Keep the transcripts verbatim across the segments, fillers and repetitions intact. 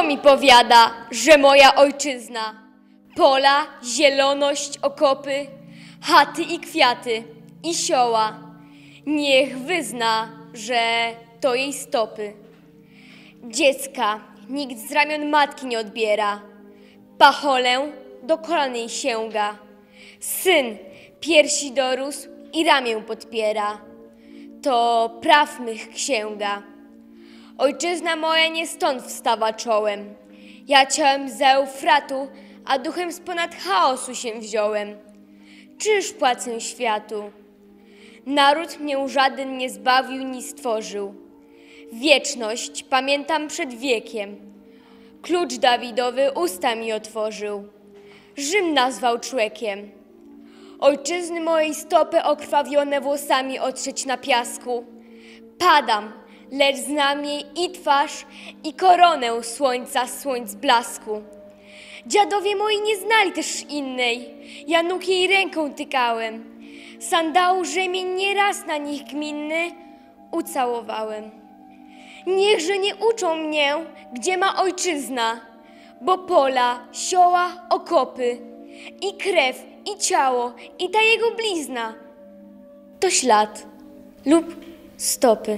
mi powiada, że moja ojczyzna? Pola, zieloność, okopy, chaty i kwiaty, i sioła. Niech wyzna, że to jej stopy. Dziecka nikt z ramion matki nie odbiera. Pacholę do kolan jej sięga. Syn piersi dorósł i ramię podpiera. To praw mych księga. Ojczyzna moja nie stąd wstawa czołem. Ja ciałem z Eufratu, a duchem z ponad chaosu się wziąłem. Czyż płacę światu? Naród mnie żaden nie zbawił ni stworzył. Wieczność pamiętam przed wiekiem. Klucz Dawidowy usta mi otworzył. Rzym nazwał człowiekiem. Ojczyzny mojej stopy okrwawione włosami otrzeć na piasku. Padam, lecz znam jej i twarz, i koronę słońca słońc blasku. Dziadowie moi nie znali też innej, ja nóg jej ręką tykałem. Sandału rzemień nieraz na nich gminny ucałowałem. Niechże nie uczą mnie, gdzie ma ojczyzna, bo pola, sioła, okopy, i krew, i ciało, i ta jego blizna, to ślad lub stopy.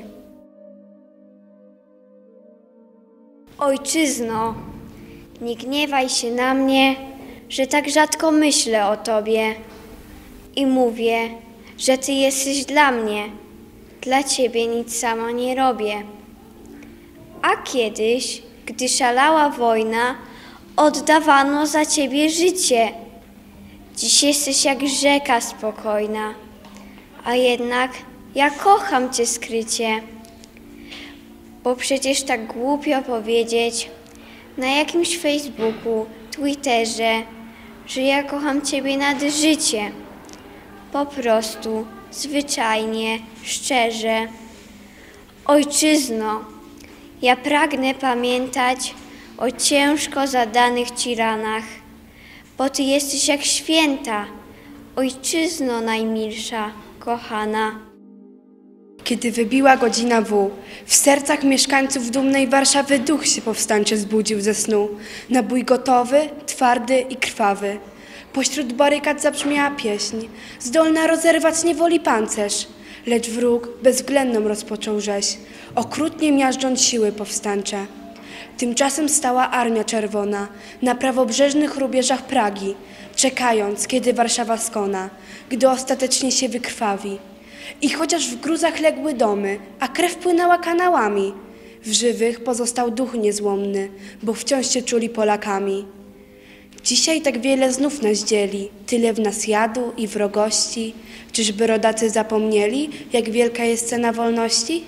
Ojczyzno, nie gniewaj się na mnie, że tak rzadko myślę o Tobie i mówię, że Ty jesteś dla mnie, dla Ciebie nic sama nie robię. A kiedyś, gdy szalała wojna, oddawano za Ciebie życie. Dziś jesteś jak rzeka spokojna, a jednak ja kocham Cię skrycie. Bo przecież tak głupio powiedzieć na jakimś Facebooku, Twitterze, że ja kocham Ciebie nad życie. Po prostu, zwyczajnie, szczerze. Ojczyzno, ja pragnę pamiętać o ciężko zadanych Ci ranach, bo Ty jesteś jak święta, ojczyzno najmilsza, kochana. Kiedy wybiła godzina W, w sercach mieszkańców dumnej Warszawy duch się powstańczy zbudził ze snu. Nabój gotowy, twardy i krwawy. Pośród barykad zabrzmiała pieśń, zdolna rozerwać niewoli pancerz. Lecz wróg bezwzględną rozpoczął rzeź, okrutnie miażdżąc siły powstańcze. Tymczasem stała Armia Czerwona na prawobrzeżnych rubieżach Pragi, czekając, kiedy Warszawa skona, gdy ostatecznie się wykrwawi. I chociaż w gruzach legły domy, a krew płynęła kanałami, w żywych pozostał duch niezłomny, bo wciąż się czuli Polakami. Dzisiaj tak wiele znów nas dzieli, tyle w nas jadu i wrogości. Czyżby rodacy zapomnieli, jak wielka jest cena wolności?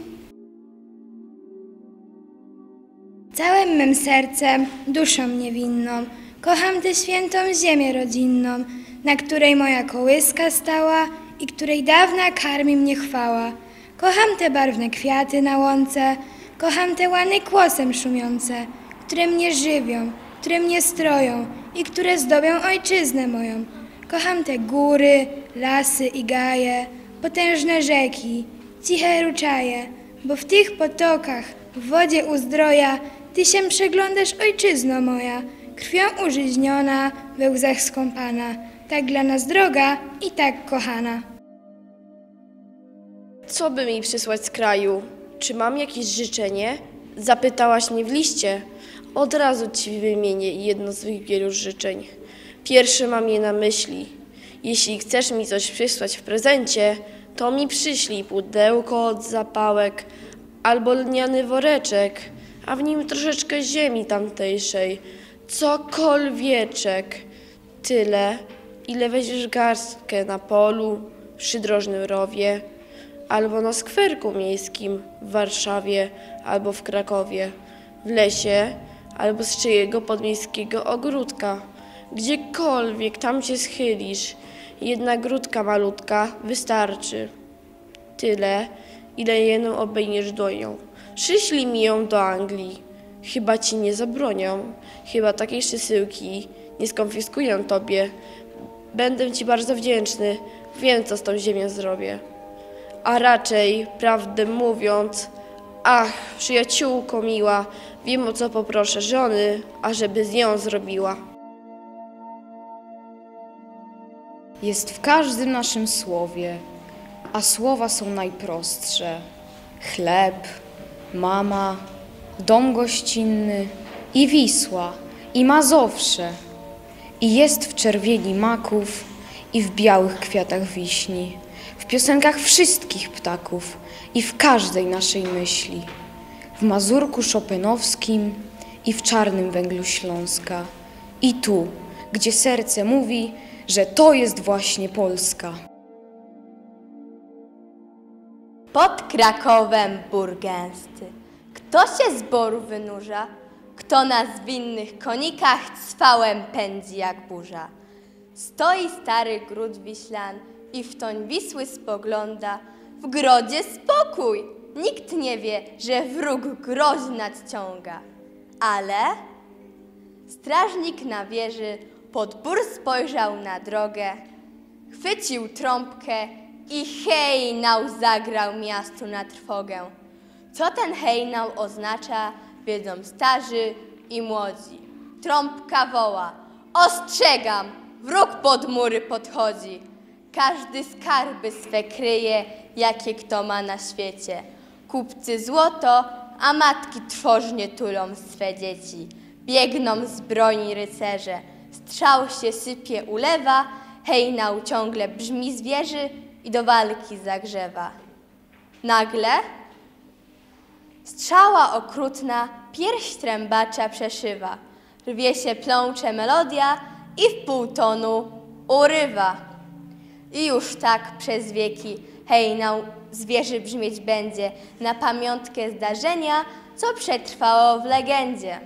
Całym mym sercem, duszą niewinną, kocham tę świętą ziemię rodzinną, na której moja kołyska stała i której dawna karmi mnie chwała. Kocham te barwne kwiaty na łące, kocham te łany kłosem szumiące, które mnie żywią, które mnie stroją i które zdobią ojczyznę moją. Kocham te góry, lasy i gaje, potężne rzeki, ciche ruczaje, bo w tych potokach, w wodzie uzdroja, Ty się przeglądasz, ojczyzno moja, krwią użyźniona, we łzach skąpana, tak dla nas droga i tak kochana. Co by mi przysłać z kraju? Czy mam jakieś życzenie? Zapytałaś mnie w liście. Od razu Ci wymienię jedno z tych wielu życzeń. Pierwsze mam je na myśli. Jeśli chcesz mi coś przysłać w prezencie, to mi przyślij pudełko od zapałek albo lniany woreczek, a w nim troszeczkę ziemi tamtejszej. Cokolwieczek. Tyle, ile weźmiesz garstkę na polu, przy drożnym rowie, albo na skwerku miejskim w Warszawie albo w Krakowie, w lesie albo z czyjego podmiejskiego ogródka. Gdziekolwiek tam się schylisz, jedna grudka malutka wystarczy. Tyle, ile jedną obejmiesz dłonią. Przyślij mi ją do Anglii. Chyba Ci nie zabronią. Chyba takiej przesyłki nie skonfiskuję Tobie. Będę Ci bardzo wdzięczny. Wiem, co z tą ziemią zrobię. A raczej, prawdę mówiąc, ach, przyjaciółko miła, Wiem, o co poproszę żony, ażeby z nią zrobiła. Jest w każdym naszym słowie, a słowa są najprostsze. Chleb, mama, dom gościnny i Wisła, i Mazowsze. I jest w czerwieni maków i w białych kwiatach wiśni, w piosenkach wszystkich ptaków i w każdej naszej myśli, w mazurku szopenowskim i w czarnym węglu Śląska. I tu, gdzie serce mówi, że to jest właśnie Polska. Pod Krakowem bór gęsty. Kto się z boru wynurza? Kto na zwinnych konikach cwałem pędzi jak burza? Stoi stary gród wiślan i w toń Wisły spogląda. W grodzie spokój! Nikt nie wie, że wróg groź nadciąga. Ale strażnik na wieży pod bór spojrzał na drogę, chwycił trąbkę i hejnał zagrał miastu na trwogę. Co ten hejnał oznacza, wiedzą starzy i młodzi. Trąbka woła: ostrzegam, wróg pod mury podchodzi. Każdy skarby swe kryje, jakie kto ma na świecie. Kupcy złoto, a matki trwożnie tulą swe dzieci. Biegną zbrojni rycerze, strzał się sypie ulewa, hejnał ciągle brzmi z wieży i do walki zagrzewa. Nagle strzała okrutna pierś trębacza przeszywa. Rwie się plącze melodia i w półtonu urywa. I już tak przez wieki hejnał z wieży brzmieć będzie na pamiątkę zdarzenia, co przetrwało w legendzie.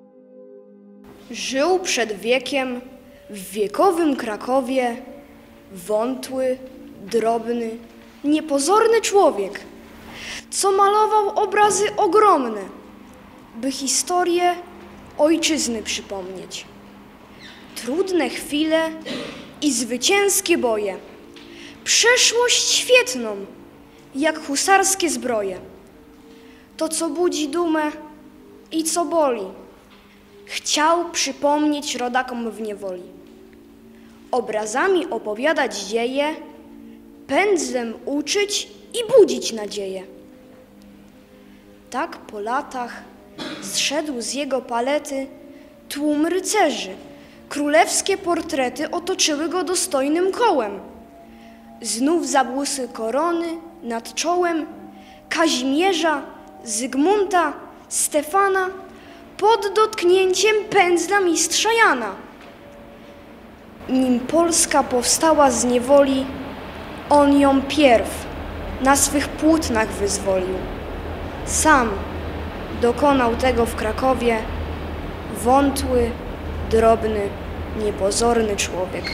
Żył przed wiekiem w wiekowym Krakowie wątły, drobny, niepozorny człowiek, co malował obrazy ogromne, by historię ojczyzny przypomnieć. Trudne chwile i zwycięskie boje, przeszłość świetną, jak husarskie zbroje. To, co budzi dumę i co boli, chciał przypomnieć rodakom w niewoli. Obrazami opowiadać dzieje, pędzlem uczyć i budzić nadzieję. Tak po latach zszedł z jego palety tłum rycerzy. Królewskie portrety otoczyły go dostojnym kołem. Znów zabłysły korony nad czołem Kazimierza, Zygmunta, Stefana pod dotknięciem pędzla mistrza Jana. Nim Polska powstała z niewoli, on ją pierw na swych płótnach wyzwolił. Sam dokonał tego w Krakowie wątły, drobny, niepozorny człowiek.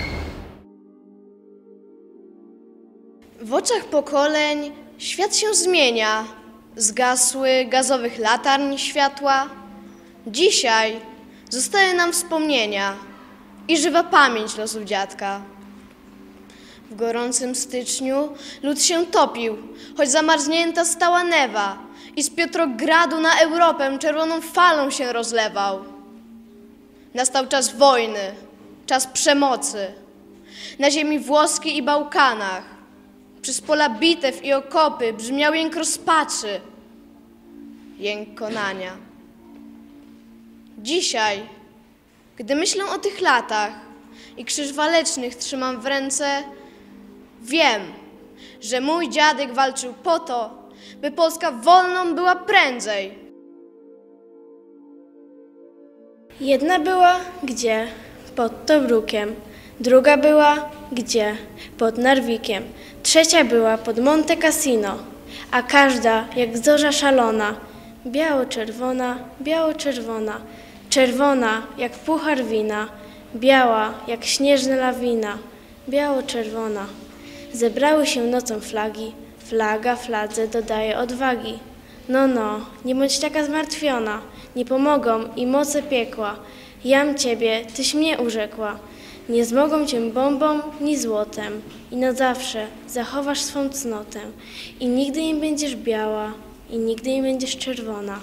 W oczach pokoleń świat się zmienia. Zgasły gazowych latarń światła. Dzisiaj zostaje nam wspomnienia i żywa pamięć losów dziadka. W gorącym styczniu lud się topił, choć zamarznięta stała Newa i z Piotrogradu na Europę czerwoną falą się rozlewał. Nastał czas wojny, czas przemocy. Na ziemi włoskiej i Bałkanach, przez pola bitew i okopy brzmiał jęk rozpaczy, jęk konania. Dzisiaj, gdy myślę o tych latach i krzyż walecznych trzymam w ręce, wiem, że mój dziadek walczył po to, by Polska wolną była prędzej. Jedna była gdzie? Pod Tobrukiem. Druga była gdzie? Pod Narwikiem. Trzecia była pod Monte Cassino, a każda jak zorza szalona. Biało-czerwona, biało-czerwona, czerwona jak puchar wina, biała jak śnieżna lawina, biało-czerwona. Zebrały się nocą flagi, flaga fladze dodaje odwagi. No, no, nie bądź taka zmartwiona, nie pomogą i moce piekła. Jam ciebie, tyś mnie urzekła. Nie zmogą cię bombą ni złotem i na zawsze zachowasz swą cnotę i nigdy nie będziesz biała i nigdy nie będziesz czerwona.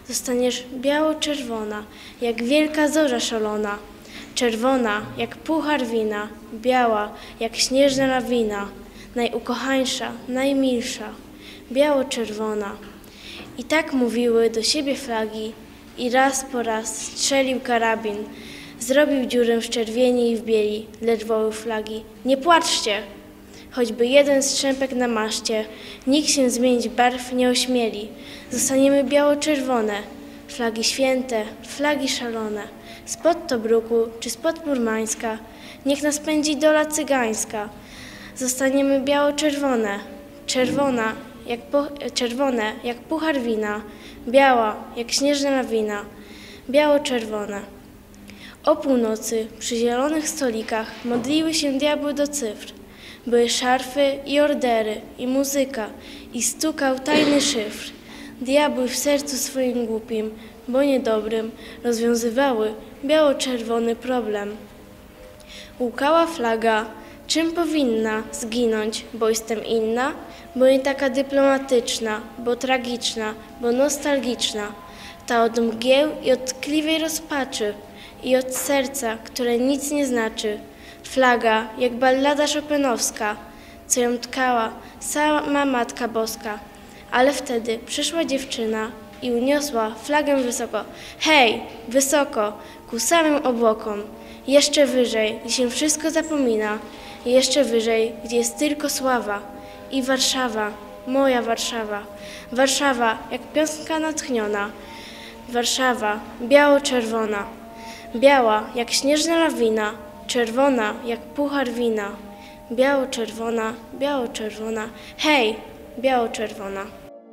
zostaniesz biało-czerwona, jak wielka zorza szalona. Czerwona, jak puchar wina, biała, jak śnieżna lawina, najukochańsza, najmilsza, biało-czerwona. I tak mówiły do siebie flagi i raz po raz strzelił karabin. Zrobił dziurę w czerwieni i w bieli, lecz woły flagi: nie płaczcie! Choćby jeden strzępek na maszcie, nikt się zmienić barw nie ośmieli. Zostaniemy biało-czerwone, flagi święte, flagi szalone. Spod Tobruku czy spod Murmańska, niech nas pędzi dola cygańska. Zostaniemy biało-czerwone, czerwona, jak po, czerwone jak puchar wina, biała jak śnieżna lawina, biało-czerwone. O północy przy zielonych stolikach modliły się diabły do cyfr. Były szarfy i ordery, i muzyka, i stukał tajny szyfr. Diabły w sercu swoim głupim, bo niedobrym, rozwiązywały biało-czerwony problem. Łukała flaga, czym powinna zginąć, bo jestem inna, bo nie taka dyplomatyczna, bo tragiczna, bo nostalgiczna. Ta od mgieł i od tkliwej rozpaczy i od serca, które nic nie znaczy. Flaga, jak ballada chopinowska, co ją tkała sama Matka Boska. Ale wtedy przyszła dziewczyna i uniosła flagę wysoko. Hej, wysoko, ku samym obłokom. Jeszcze wyżej, gdzie się wszystko zapomina. I jeszcze wyżej, gdzie jest tylko sława. I Warszawa, moja Warszawa. Warszawa, jak piosenka natchniona. Warszawa, biało-czerwona. Biała, jak śnieżna lawina. Czerwona, jak puchar wina. Biało-czerwona, biało-czerwona. Hej, biało-czerwona.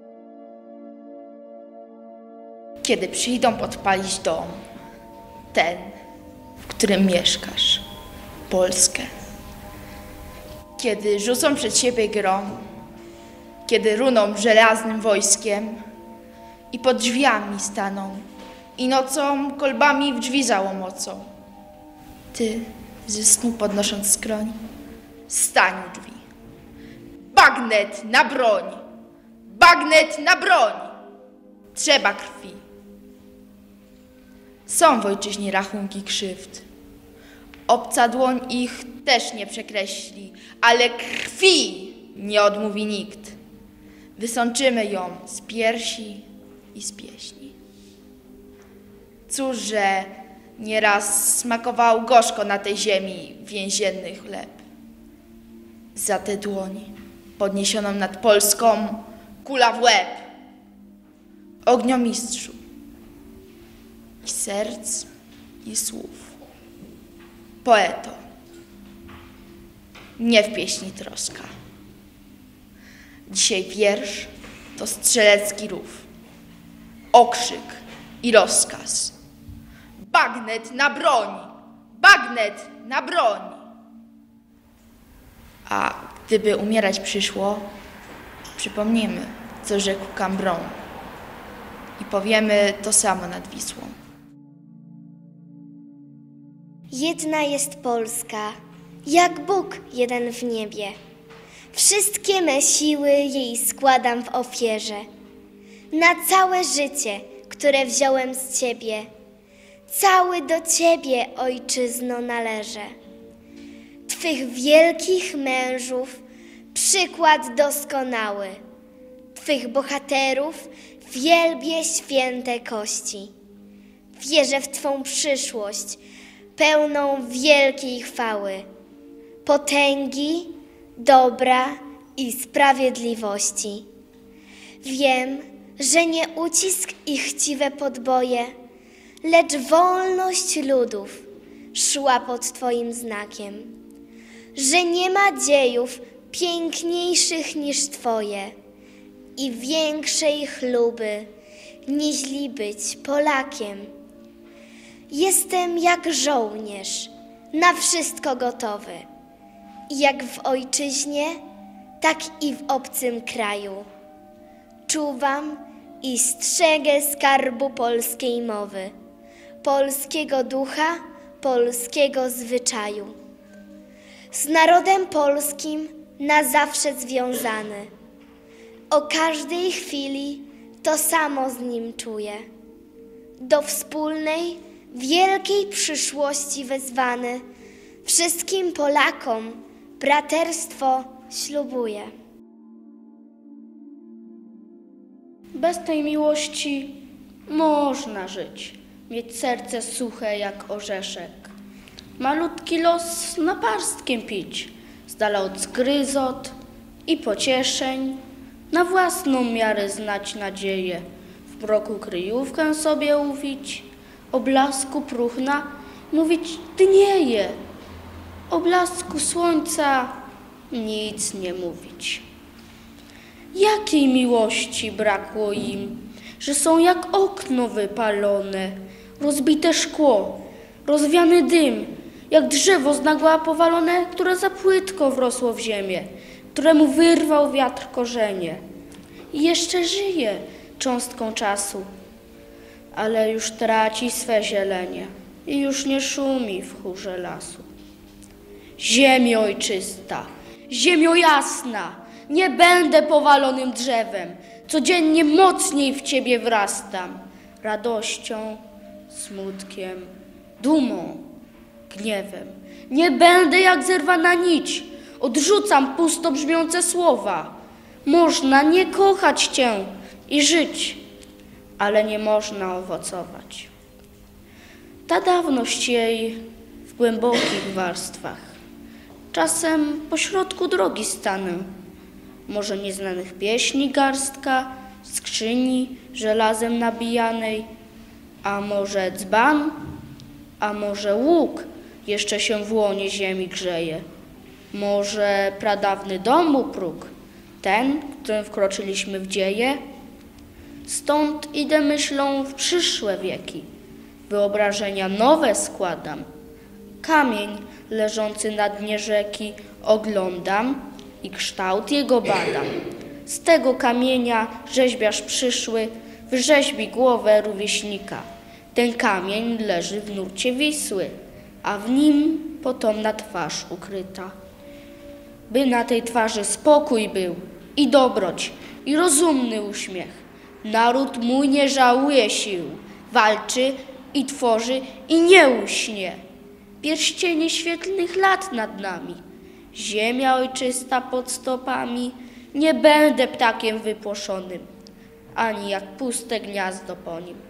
Kiedy przyjdą podpalić dom, ten, w którym mieszkasz, Polskę. Kiedy rzucą przed siebie grom, kiedy runą żelaznym wojskiem i pod drzwiami staną i nocą kolbami w drzwi załomocą. Ty, ze snu podnosząc skroń, stań u drzwi. Bagnet na broń! Bagnet na broń! Trzeba krwi. Są w ojczyźnie rachunki krzywd. Obca dłoń ich też nie przekreśli, ale krwi nie odmówi nikt. Wysączymy ją z piersi i z pieśni. Cóż, że nieraz smakował gorzko na tej ziemi więzienny chleb. Za tę dłoń podniesioną nad Polską kula w łeb. Ogniomistrzu i serc i słów. Poeto, nie w pieśni troska. Dzisiaj wiersz to strzelecki rów, okrzyk i rozkaz. Bagnet na broń! Bagnet na broń! A gdyby umierać przyszło, przypomnimy, co rzekł Cambron i powiemy to samo nad Wisłą. Jedna jest Polska, jak Bóg jeden w niebie. Wszystkie me siły jej składam w ofierze. Na całe życie, które wziąłem z Ciebie, cały do Ciebie, Ojczyzno, należę. Twych wielkich mężów przykład doskonały, Twych bohaterów wielbię święte kości. Wierzę w Twą przyszłość, pełną wielkiej chwały, potęgi, dobra i sprawiedliwości. Wiem, że nie ucisk i chciwe podboje, lecz wolność ludów szła pod Twoim znakiem. Że nie ma dziejów piękniejszych niż Twoje i większej chluby, niźli być Polakiem. Jestem jak żołnierz, na wszystko gotowy. Jak w ojczyźnie, tak i w obcym kraju. Czuwam i strzegę skarbu polskiej mowy, polskiego ducha, polskiego zwyczaju. Z narodem polskim na zawsze związany. O każdej chwili to samo z nim czuję. do wspólnej, wielkiej przyszłości wezwany. Wszystkim Polakom braterstwo ślubuję. Bez tej miłości można żyć, mieć serce suche jak orzeszek. Malutki los naparstkiem pić, z dala od zgryzot i pocieszeń, na własną miarę znać nadzieję, w mroku kryjówkę sobie uwić, o blasku próchna mówić dnieje, o blasku słońca nic nie mówić. Jakiej miłości brakło im, że są jak okno wypalone, rozbite szkło, rozwiany dym, jak drzewo z nagła powalone, które za płytko wrosło w ziemię, któremu wyrwał wiatr korzenie. I jeszcze żyje cząstką czasu, ale już traci swe zielenie i już nie szumi w chórze lasu. Ziemio ojczysta, ziemio jasna, nie będę powalonym drzewem, codziennie mocniej w Ciebie wrastam, radością, smutkiem, dumą, gniewem. Nie będę jak zerwana nić, odrzucam pusto brzmiące słowa. Można nie kochać Cię i żyć, ale nie można owocować. Ta dawność jej w głębokich warstwach, czasem pośrodku drogi stanę, może nieznanych pieśni garstka, skrzyni żelazem nabijanej, a może dzban, a może łuk jeszcze się w łonie ziemi grzeje, może pradawny domu próg, ten, którym wkroczyliśmy w dzieje. Stąd idę myślą w przyszłe wieki, wyobrażenia nowe składam. Kamień leżący na dnie rzeki oglądam i kształt jego badam. Z tego kamienia rzeźbiarz przyszły wyrzeźbi głowę rówieśnika. Ten kamień leży w nurcie Wisły, a w nim potomna twarz ukryta. By na tej twarzy spokój był i dobroć, i rozumny uśmiech. Naród mój nie żałuje sił, walczy i tworzy i nie uśnie. Pierścienie świetlnych lat nad nami, ziemia ojczysta pod stopami. Nie będę ptakiem wypłoszonym, ani jak puste gniazdo po nim.